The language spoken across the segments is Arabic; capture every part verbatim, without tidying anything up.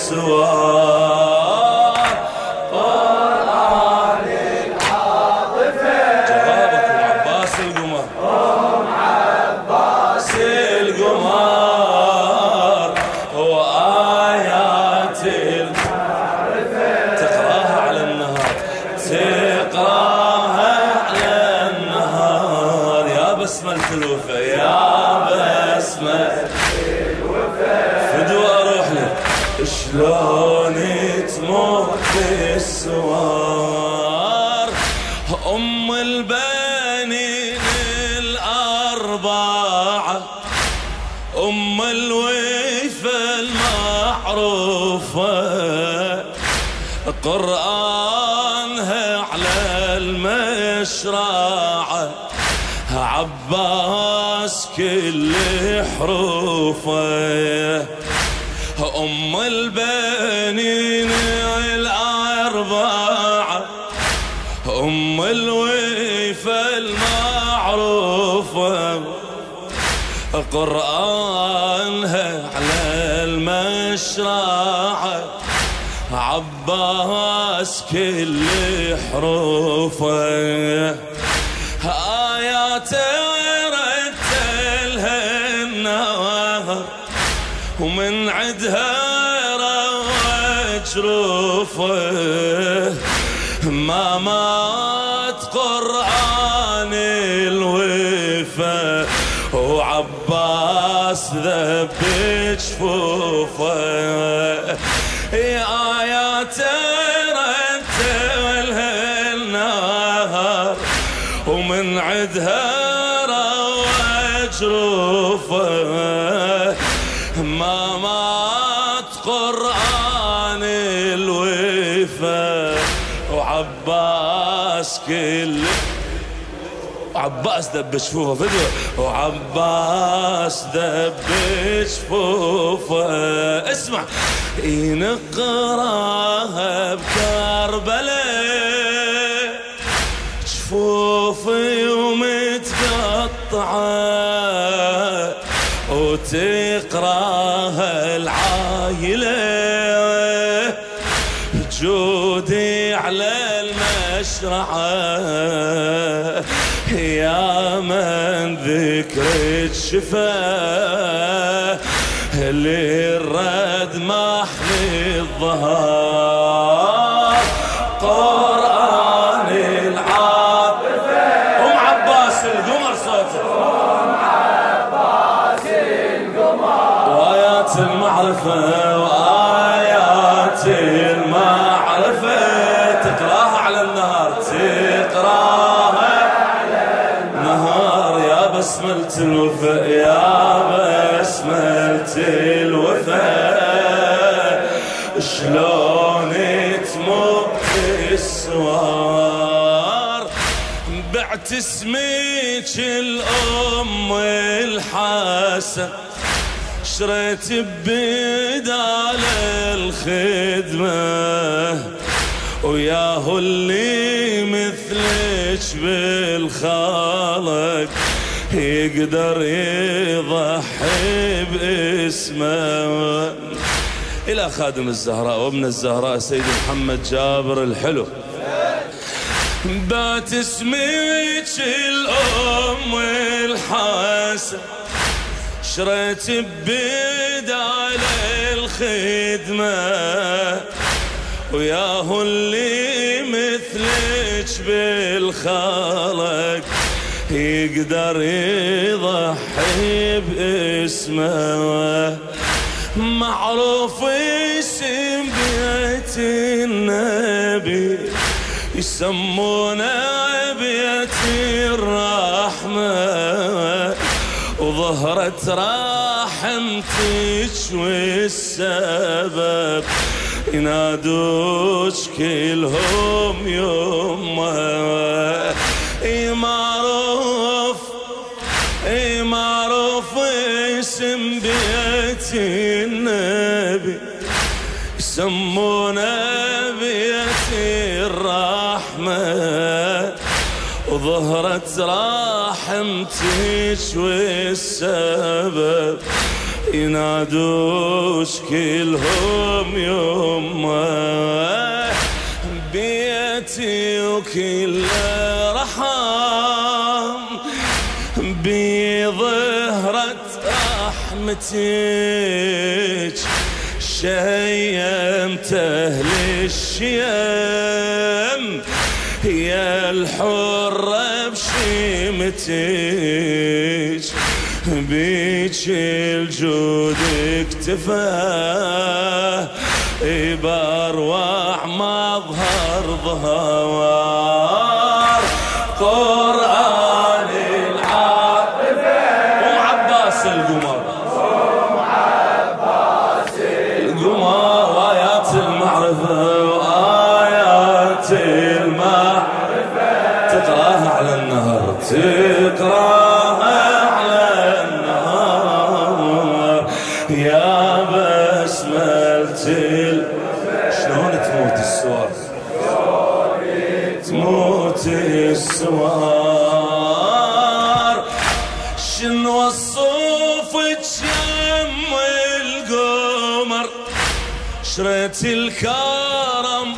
السوار قرآن العاطفة جوابكم عباس القمر أم عباس القمر هو آيات المعرفة تقراها على النهار تقراها على النهار يا بسمة الوفا يا بسمة فدوى اروح لك شلون تموت السوار ام البنين الاربعه ام الوفا المعروفه قرآنها على المشرعه عباس كل حروفه أم البنين الأربعة أم الوفا المعروفة قرآنها على المشرعة عباس كل حروفه آيات رتلها النهار ومن عدها روج روفه ما مات قرآن الوفا وعباس ذب جفوفه يا آيات رتلها النهار ومن عدها روج روفه ما مات قرآن الوفا وعباس كل عباس ذب جفوفه فدوى وعباس ذب جفوفه اسمع نقراها بكربلاء جفوفي ومتقطعه وتقراها العايلة جودي على المشرعة يا من ذكرك شفاه للرد محمي الظهر قرآن العاطفة أم عباس القمر صوته أم عباس القمر وآيات المعرفة وآيات المعرفة تقراها على النهار تقراها على النهار يا بسمة الوفا يا بسمة الوفا شلون تموت السوار بعت اسمك الأم الحسن شريت بدال الخدمة وياه اللي مثلك بالخالق يقدر يضحي باسمه. إلى خادم الزهراء وابن الزهراء سيد محمد جابر الحلو بات اسمك الأم الحسن شريت بدال الخدمة وياه اللي مثلك بالخلق يقدر يضحي باسمه. معروف اسم بيت النبي يسمونه بيت الرحمة وظهرت رحمتك والسبب ينادوش كلهم يمه. اي معروف اي معروف اسم بيت النبي يسمونه بيت الرحمة وظهرت رحمتك والسبب ينادوش كلهم يمه بيتي وكله رحم بظهرة رحمتك شيمته للشيم يا الحرة بشيمتك بيك الجود اكتفاه بأروع مظهر ظهر قرآن العاطفة وعباس القمر وعباس القمر وآيات المعرفة وآيات المعرفة تقراها على النهر تقراها على النهر يا بسملة شلون تموت السوار تموت السوار شنو وصوفك يم القمر شريت الكرم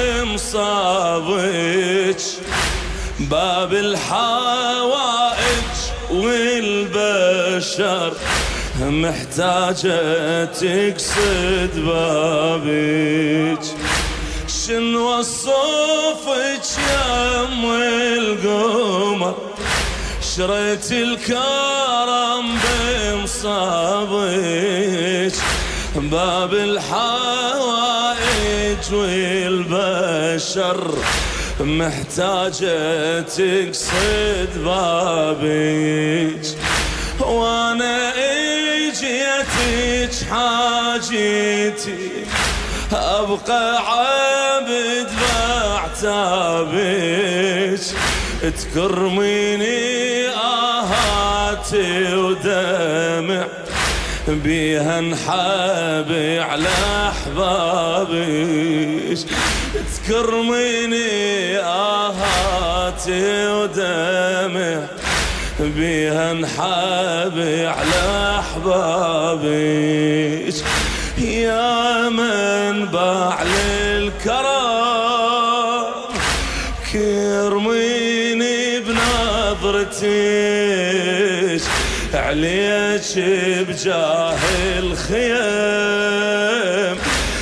بمصابك باب الحوائج والبشر محتاجة تقصد بابك شنو وصوفك يم القمر شريت الكرم بمصابك باب الحوائج والبشر محتاجة تقصد بابك وانا اجيتك حاجتي ابقى عبد بعتابك تكرميني اهاتي ودمع بيها انحابي على احبابك تكرميني اهاتي ودمع بيها انحابي على احبابك يا منبع للكرم كرميني بنظرتك عليك بجاه الخيم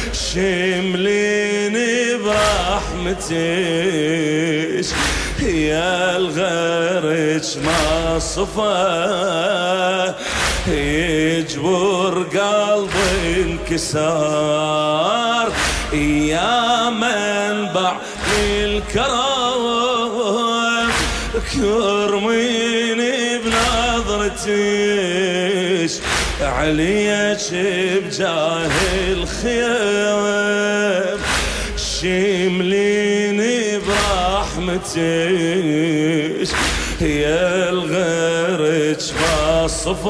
شمليني برحمتك يا الغيرك ما صفى يجبر قلبي انكسار يا منبع للكرم كرميني بنظرتك عليك بجاه الخيم شمليني برحمتك يا الغيرك ما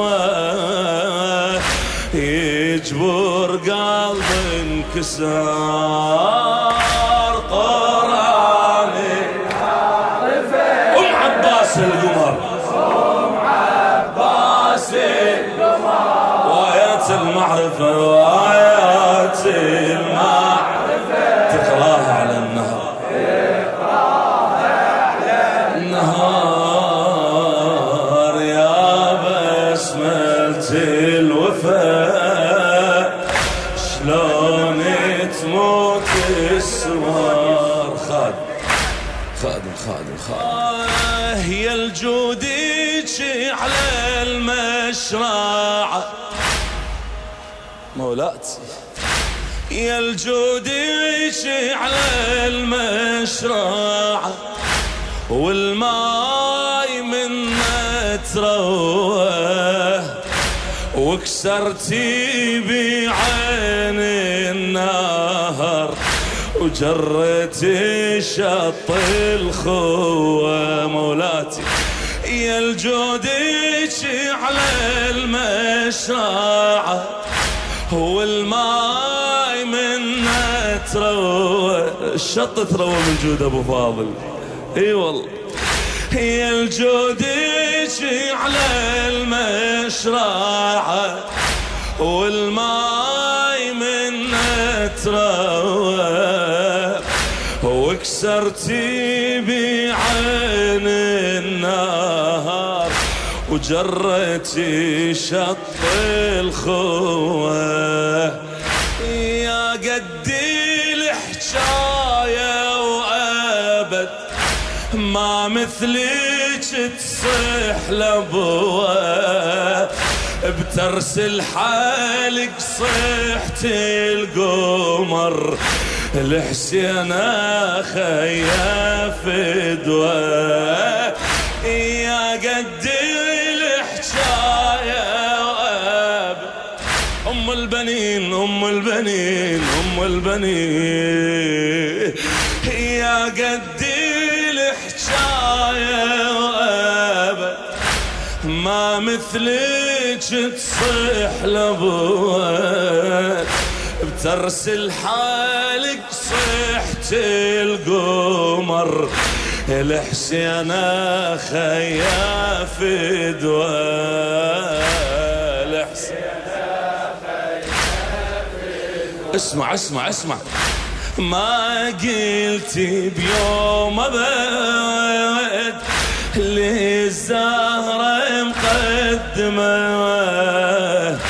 صفى يجبر قلبي انكسار قرآن العاطفة ام عباس القمر ام عباس القمر وآيات المعرفة وآيات المعرفة تقراها على النهر النهار يا بسملة الوفاء شلون تموت السوار خادم خادم خادم خادم يا الجوديك على المشرعة مولاتي يا الجوديك على المشرعة والماي منه تروه وكسرتي بعين النهر وجرتي شط الخوة مولاتي يا الجوديك على المشرعة والماي منه تروه الشط تروه من جود ابو فاضل اي والله هي الجوديك على المشرعة والماي منه تروى وكسرتي بعين النهار وجرتي شط الخوة يا قدي الحجاية وأبد ما مثلك تصيح لبوة بترس الحالق صيحت القمر الحسين خيا فدوة يا قدي الحجاية وأبد أم البنين أم البنين أم البنين يا قدي الحجاية وأبد ما مثلك تصيح لبوة بترس الحالق صيحت القمر الحسين خيا فدوة الحسين اسمع اسمع اسمع ما قلتي بيوم ابد للزهرة مقدمة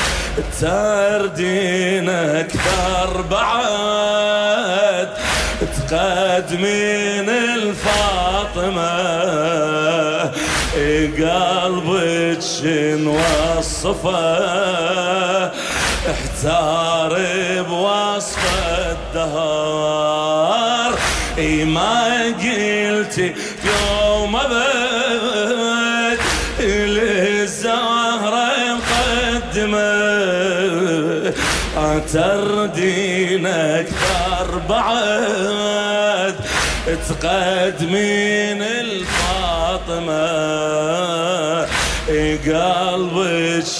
تردين اكثر بعد تقدمين الفاطمة قلبك نوصفه احتار بوصف الدهر ما قلتي يوم ابد للزهرة مقدمة تردين اكثر بعد تقدمين الفاطمة قلبك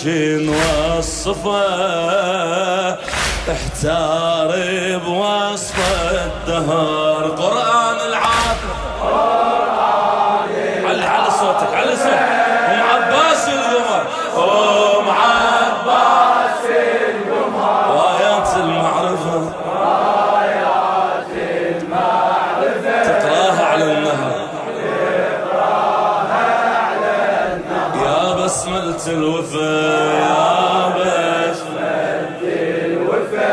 نوصفه احتار بوصف الدهر قرآن العاطف علي على صوتك على صوتك ام عباس القمر ام عباس القمر وآيات المعرفة وآيات المعرفة تقراها على النهر تقراها على النهر يا بسملة الوفا يا بسملة الوفا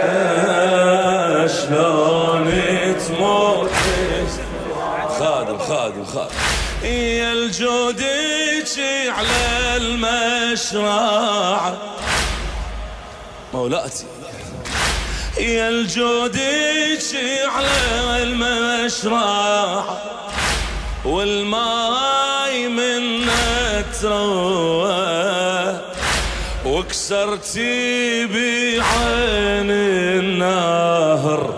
شلون تموت خادم خادم خادم يا الجودك على المشرع مولاتي يا الجودك على المشرع والماي منه تروى وكسرتي بعين النهر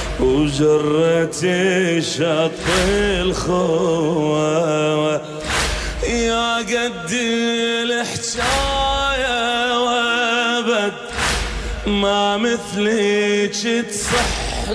وجرتي شط الخوة يا قدي الحجاية وابد ما مثلك تصح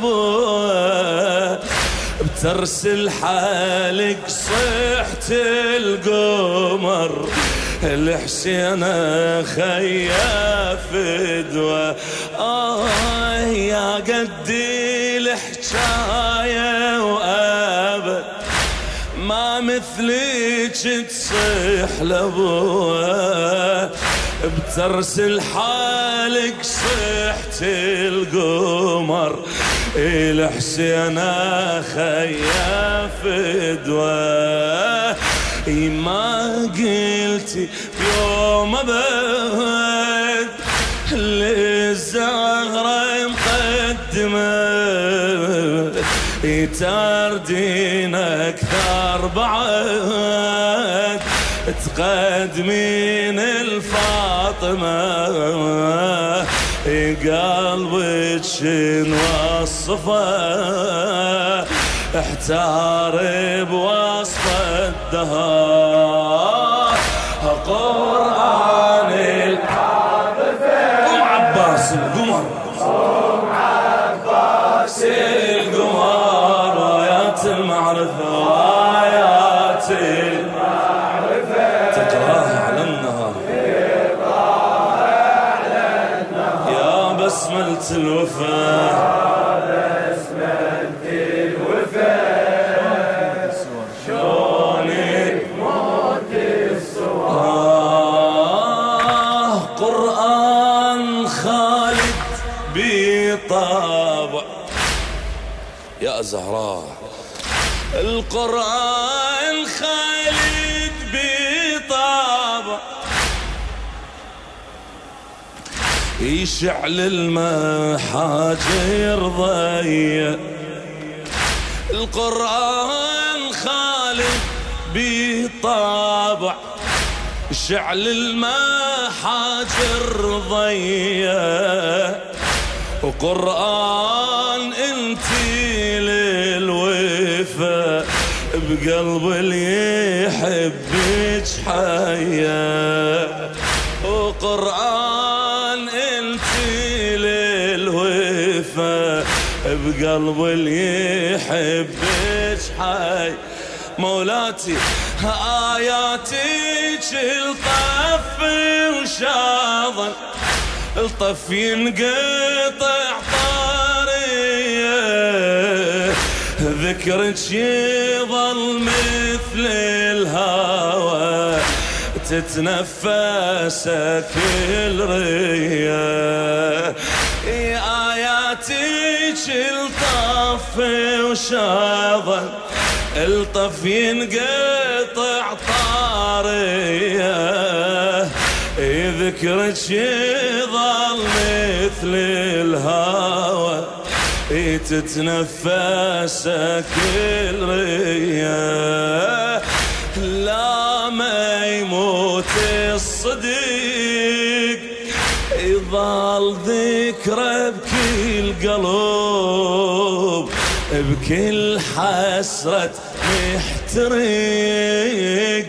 لبوة بترس الحالق صيحت القمر الحسين خيا فدوة آه يا قدي الحجاية وأبد ما مثلك تصيح لبوة بترس الحالق صيحت القمر الحسين خيا فدوة ما قلتي بيوم ابد للزهرة مقدمة تردين اكثر بعد تقدمين الفاطمة قلبك نوصفه احتار بوصف الدهر قرآن العاطفة قم عباس القمر قم عباس القمر وآيات المعرفة وآيات المعرفة تقراها على النهار تقراها على اسملت الوفا هذا اسملت الوفا شلونك موت الصور آه قرآن خالد بطابع يا زهراء القرآن خالد بطابع يشعل المحاجر ضيّ القرآن خالد بطابع شعل المحاجر ضيّ وقرآن انتي للوفا بقلب اللي يحبك حيا وقرآن انتي للوفا بقلب اللي يحبك حي مولاتي آياتك الطف وشاظن الطف ينقطع طاريه ذكرك يظل مثل الهوى تتنفس كل ريه آياتك الطف وشاظن الطف ينقطع طاريه ذكرك يظل مثل الهوى تتنفس كل ريه لا ما يموت الصديق يظل ذكرى بكل قلب بكل حسرة محترق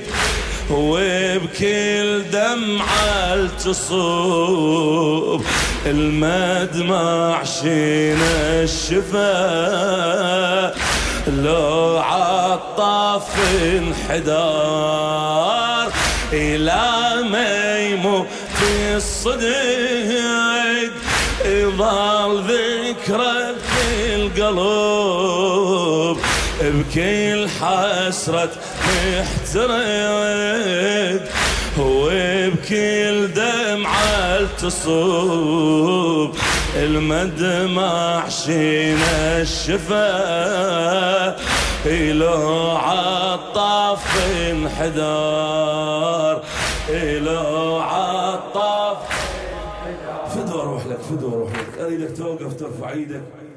وبكل دمعة تصوب المدمع شين الشفا لو عطاف انحدار إلى ما يموت الصديق يظل ذكرى بكل قلب بكل حسرة محترق وبكل دمعة تصوب المدمع شين الشفا إلو عطاف انحدار إلو عطاف فدوى اروح لك فدوى اروح لك اريدك توقف ترفع ايدك